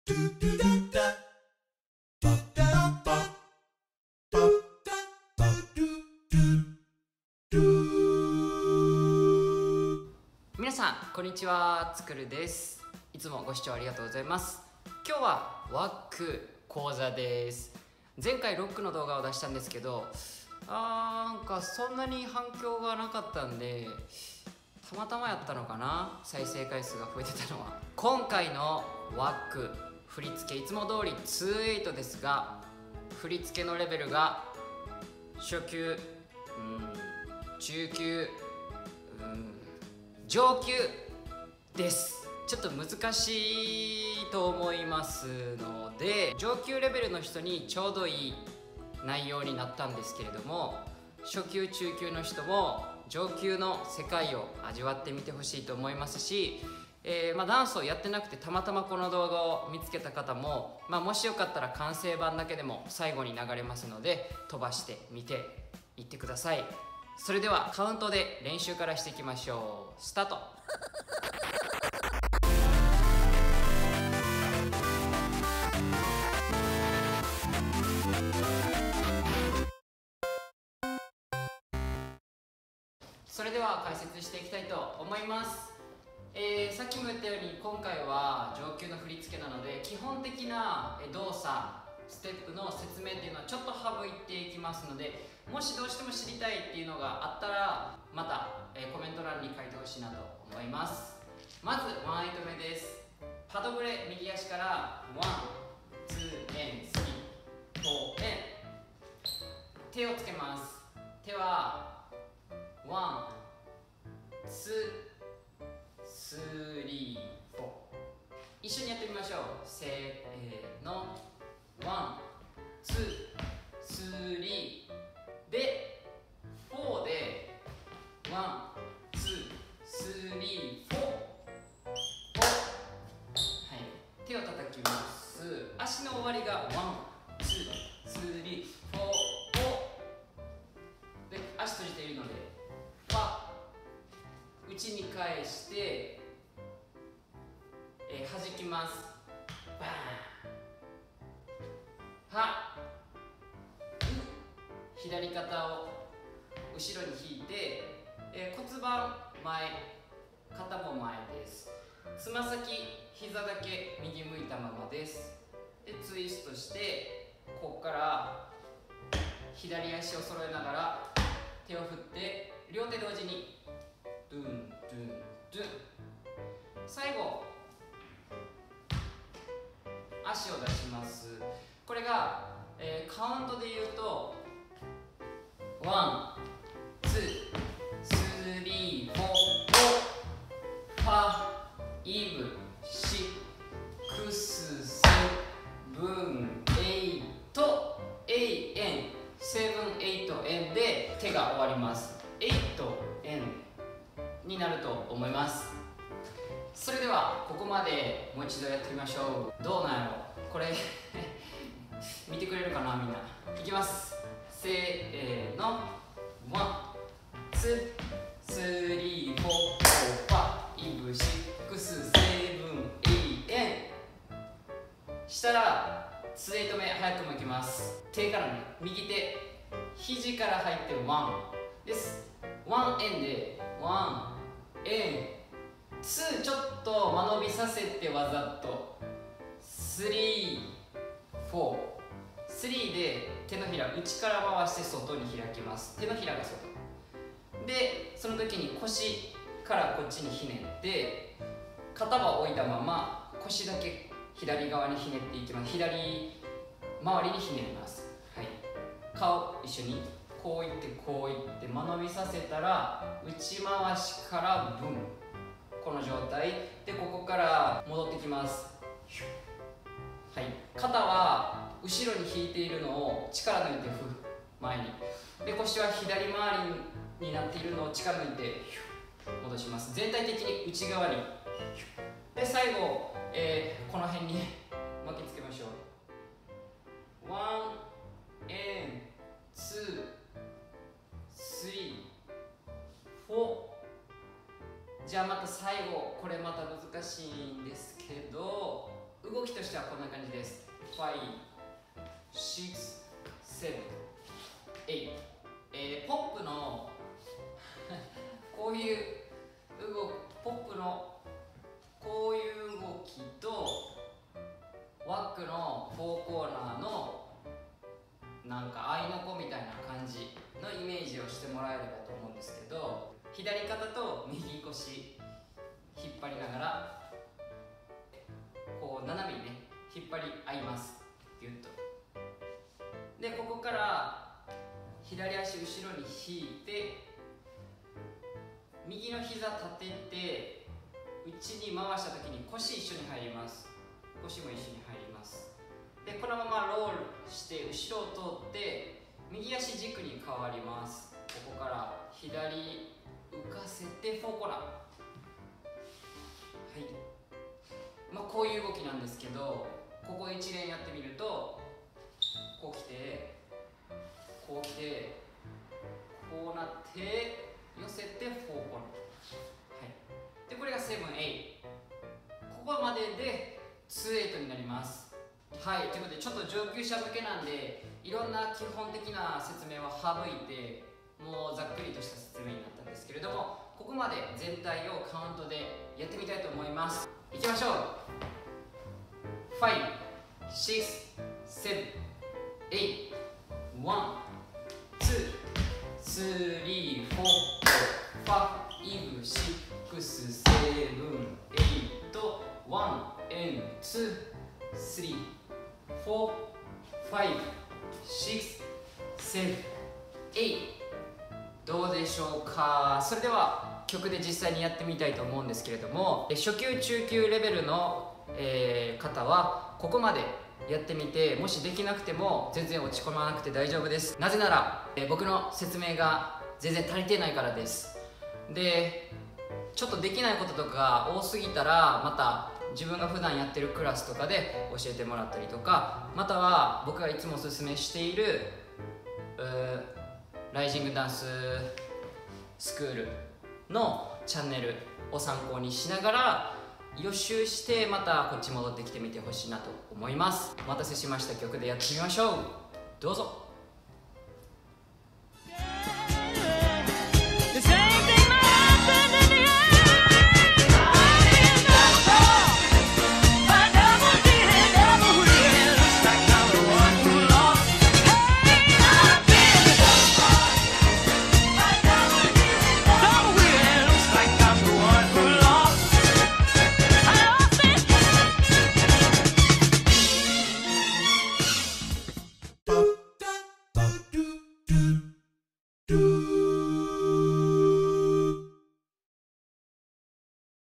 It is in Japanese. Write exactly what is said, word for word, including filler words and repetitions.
皆さんこんにちは、つくるです。いつもご視聴ありがとうございます。今日はワック講座です。前回ロックの動画を出したんですけど、あーなんかそんなに反響がなかったんで、たまたまやったのかな、再生回数が増えてたのは。今回のワック振り付けいつも通りにじゅうはちですが、振り付けのレベルが初級、うん中級、うん上級です。ちょっと難しいと思いますので、上級レベルの人にちょうどいい内容になったんですけれども、初級中級の人も上級の世界を味わってみてほしいと思いますし、えーまあ、ダンスをやってなくてたまたまこの動画を見つけた方も、まあ、もしよかったら完成版だけでも最後に流れますので飛ばしてみていってください。それではカウントで練習からしていきましょう。スタート。それでは解説していきたいと思います。えー、さっきも言ったように今回は上級の振り付けなので、基本的な動作ステップの説明っていうのはちょっと省いていきますので、もしどうしても知りたいっていうのがあったらまた、えー、コメント欄に書いてほしいなと思います。まずワンエイト目です。パドブレ右足からワン、ツー、エン、スリー、フォー、エン。手をつけます。手はワン、ツー、スリー、フォー。一緒にやってみましょう。せーの。ワン、ツー、スリーでフォーでワン、ツー、スリー、フォー。はい、手を叩きます。足の終わりがワン、ツー、スリー、フォー、フォーで足閉じているのでファ、内に返して、えー、弾きます。バーン。は、左肩を後ろに引いて、えー、骨盤前、肩も前です。つま先、膝だけ右向いたままです。でツイストして、ここから左足を揃えながら手を振って両手同時にドゥンドゥンドゥン。最後足を出します。これが、えー、カウントで言うとワン、ツー、スリー、フォー、ファイブ、シックス、セブン、エイト、エイエン、セブン、エイト、エンで手が終わります。エイト、エンになると思います。それではここまでもう一度やってみましょう。どうなんやろこれ見てくれるかな、みんな。いきます。せーの。ワン、ツー、スリー、フォー、ファイブ、シックス、セブン、エイエン。したらツーエイト目早くもいきます。手からね、右手肘から入ってワンです。ワンエンでワンエン、ツーちょっと間延びさせてわざと、スリー、フォー、スリーで手のひら内から回して外に開きます。手のひらが外で、その時に腰からこっちにひねって、肩は置いたまま腰だけ左側にひねっていきます。左周りにひねります。はい、顔一緒にこういってこういって間延びさせたら内回しからブン、この状態でここから戻ってきます。はい、肩は後ろに引いているのを力抜いてふ前に、で腰は左回りになっているのを力抜いて戻します。全体的に内側に。で最後、えー、この辺に巻きつけましょう。ワンエン、ツー、スリー、フォー。じゃあまた最後、これまた難しいんですけど、 動きとしてはこんな感じです。ご、ろく、なな、はち、えー、ポップのこういう動き、ポップのこういう動きとワックのフォーコーナーのなんか合いの子みたいな感じのイメージをしてもらえればと思うんですけど、左肩と右腰引っ張りながらこう斜めにね引っ張り合います。ギュッと。でここから左足後ろに引いて右の膝立てて内に回した時に腰一緒に入ります。腰も一緒に入ります。でこのままロールして後ろを通って右足軸に変わります。ここから左浮かせてフォーコーナー、はい、まあ、こういう動きなんですけど、ここ一連やってみるとこう来てこう来てこうなって寄せてフォーコーナー、はい、でこれがセブン、エイト、ここまででツーエイトになります。はい、ということでちょっと上級者向けなんでいろんな基本的な説明は省いてもうざっくりとした説明になったんですけれども、ここまで全体をカウントでやってみたいと思います。いきましょう。ご、ろく、なな、はち、えいち、ワン、ツー、スリー、フォー、ファイブ、シックス、セブン、エイト、ワン、ツー、スリー、フォー、ファイブ、シックス、セブン、エイト、どうでしょうか。それでは曲で実際にやってみたいと思うんですけれども、初級中級レベルの、えー、方はここまでやってみて、もしできなくても全然落ち込まなくて大丈夫です。なぜなら、えー、僕の説明が全然足りてないからです。でちょっとできないこととか多すぎたらまた自分が普段やってるクラスとかで教えてもらったりとか、または僕がいつもおすすめしているライジングダンススクールのチャンネルを参考にしながら予習してまたこっち戻ってきてみてほしいなと思います。お待たせしました。曲でやってみましょう。どうぞ。